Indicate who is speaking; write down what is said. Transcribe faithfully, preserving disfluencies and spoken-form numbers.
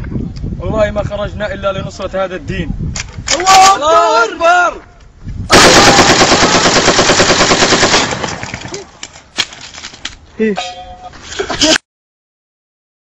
Speaker 1: والله ما خرجنا إلا لنصرة هذا الدين.
Speaker 2: الله أكبر.
Speaker 1: إيه